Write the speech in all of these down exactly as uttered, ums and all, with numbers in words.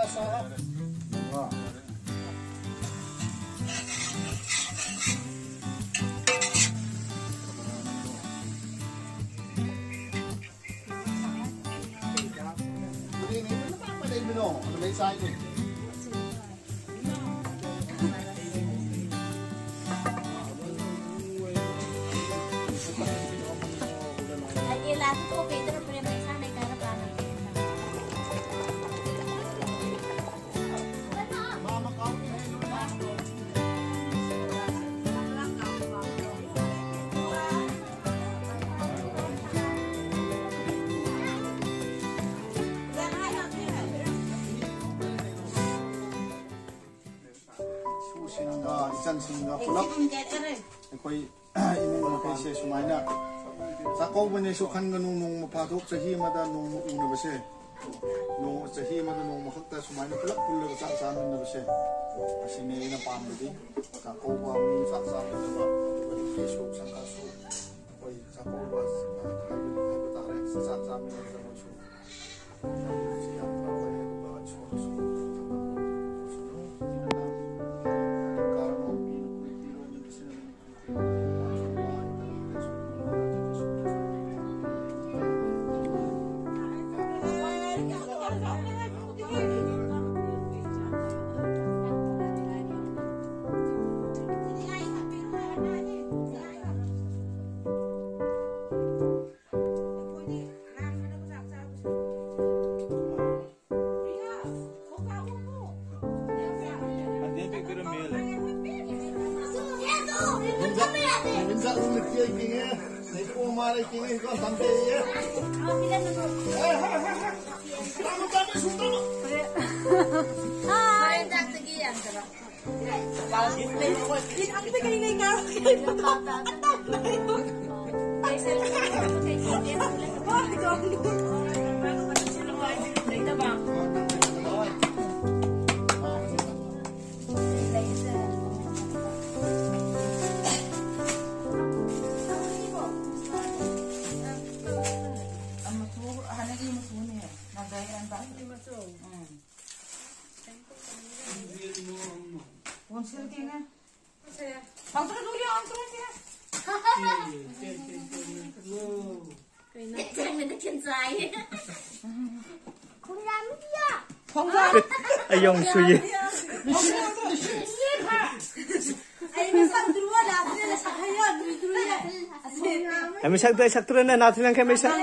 asa. Wah. Ini ini apa dari menu? Ada baik saja. Singa pulak koi imong kaise sumaina sako bane su khan ga nung nung mapathok chahi mada nung unu base nung chahi mada nung makhta sumaina pulak pulak sa sa min base asine ina pam di sako ba min sa sa min ba koi su sanga su koi sako ba hai hai tare sa sa min sa mo su siya ba ba su su Minta lu mikir kini, nih kau marah kini kau sampai ya. Kamu kami sudah. Hai, dah pergi yang terang. Ini aku pergi ni kau. Konsil kena. Angkat dulu ya, angkat ya. Kau nak cakap nak kincai. Kau nak dia. Kau nak. Ayong suye. Ayam sak dua dah, dia dah sak ayam dua ya. Kami sak dua sak turun na natin lang kami sak.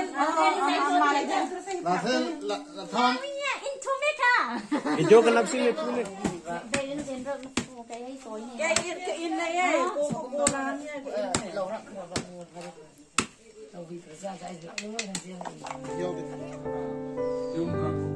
Natin, natawan. Ijo kan lapsin ni puno. Cái in cái in này ấy, cô cô làm nha. Lâu lắm, lâu lắm, lâu lắm. Lâu vì phải ra cái gì nữa, làm gì? Yêu đi.